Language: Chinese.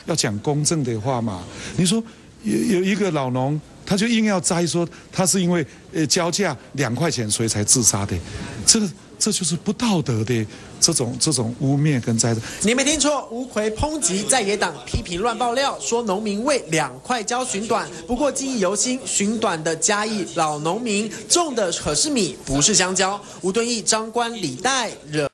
要讲公正的话嘛。你说有一个老农，他就硬要栽说他是因为交价2块钱所以才自杀的，这就是不道德的这种污蔑跟栽。 你没听错，吴奎抨击在野党批评乱爆料，说农民为2块交寻短。不过记忆犹新，寻短的嘉义老农民种的可是米，不是香蕉。吴敦义、张冠李戴惹。